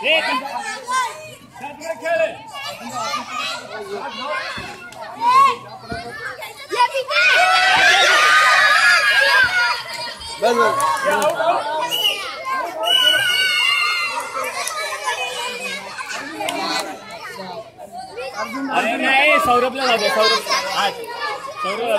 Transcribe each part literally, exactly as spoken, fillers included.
बस बस अरे नहीं सौरभला जाऊ दे सौरभ आज सौरभ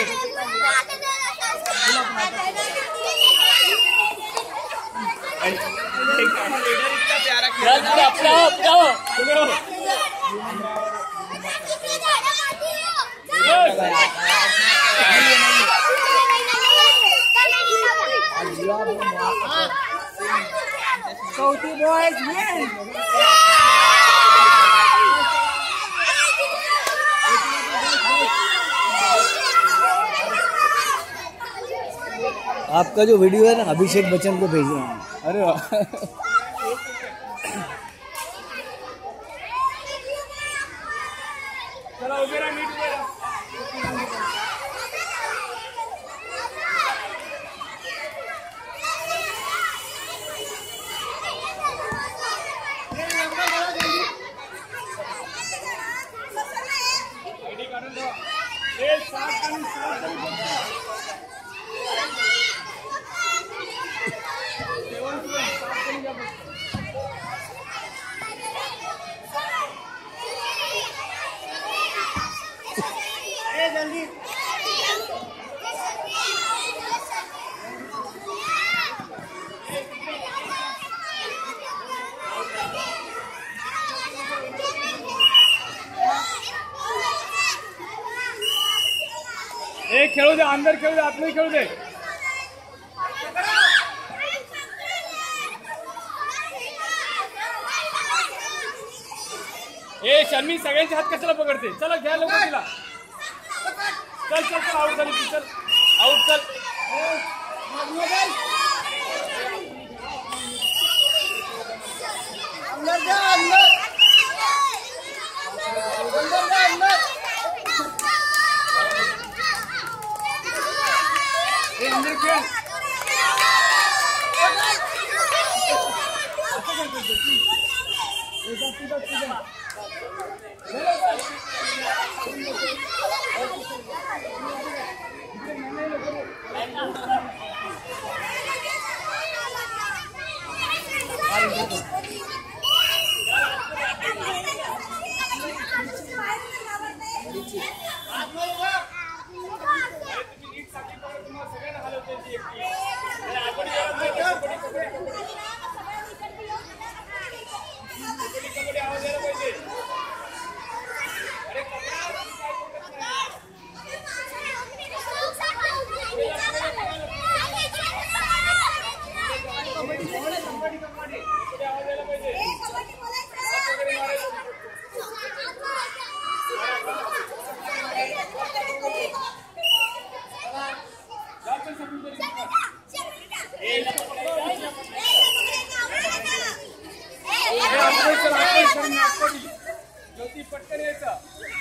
Sauti boys win. आपका जो वीडियो है ना अभिषेक बच्चन को भेज रहे हैं। अरे वाह ए खेळू दे अंदर खेळू दे आतमध्ये खेळू दे ए शर्मी सगळ्यांचे हात कशाला पकडते चला घ्या लोक तिला चल चल चल आउट झाली चल आउट चल अंदर जा अंदर अंदर जा अंदर ए अंदर खेळ ज्योति पटकन यायचं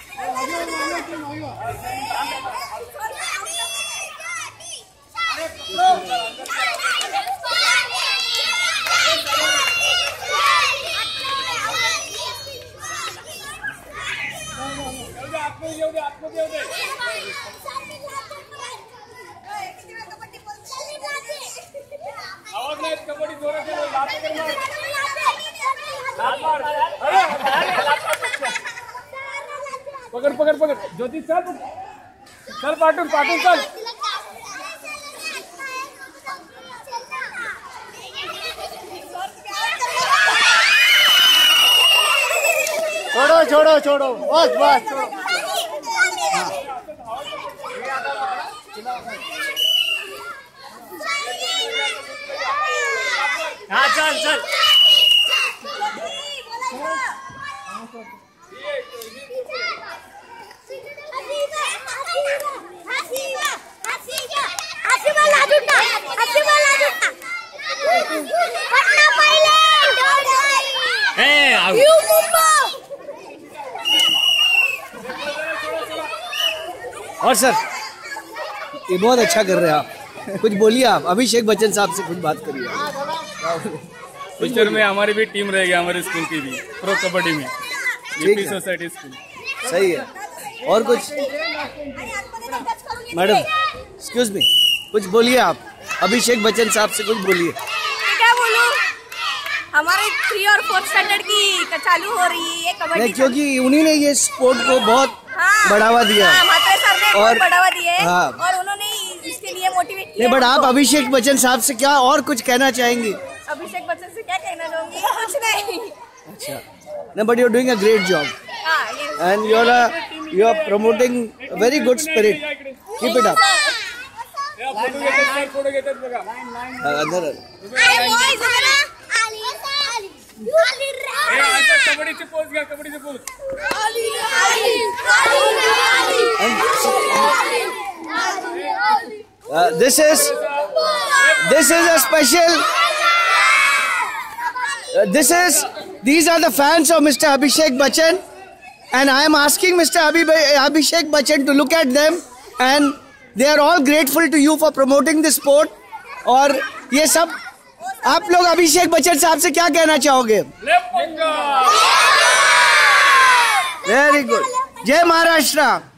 आतमध्ये येऊ दे आतमध्ये येऊ दे आवाज नाही कबड्डी जोरात पकड़ पकड़ पकड़ ज्योति चल चल पाटून पाटून चल छोड़ो छोड़ो छोड़ो बस बस हाँ चल चल और सर ये बहुत अच्छा कर रहे हैं आप कुछ बोलिए आप अभिषेक बच्चन साहब से कुछ बात करिए फ्यूचर में हमारी भी टीम रहेगी, हमारे स्कूल की भी प्रो कबड्डी में, यूपी सोसाइटी स्कूल। सही है। और कुछ मैडम, एक्सक्यूज मी, कुछ बोलिए आप, अभिषेक बच्चन साहब से कुछ बोलिए। क्या बोलूं, हमारे थ्री और फोर्थ स्टैंडर्ड की चालू हो रही है कबड्डी। नहीं, क्योंकि उन्हीं ने ये स्पोर्ट को बहुत हाँ, बढ़ावा दिया है, मात्रे सर ने बहुत बढ़ावा दिया है हाँ, और उन्होंने इसके लिए मोटिवेट किया। नहीं, बट आप अभिषेक बच्चन साहब से क्या और कुछ कहना चाहेंगी? अभिषेक बच्चन से क्या कहना चाहूंगी, कुछ नहीं। अच्छा, no, but you're doing a great job, हाँ, yes. and you're a you are promoting a very good spirit. Keep it up. Uh, अंदर अरे boys, जरा. कबड्डीची पोच घ्या, कबड्डीची पोच. Uh, this is this is a special. Uh, this is these are the fans of Mister Abhishek Bachchan, and I am asking Mister Abhi- Abhishek Bachchan to look at them, and they are all grateful to you for promoting the sport. और ये सब आप लोग अभिषेक बच्चन साहब से क्या कहना चाहोगे? वेरी गुड, जय महाराष्ट्र।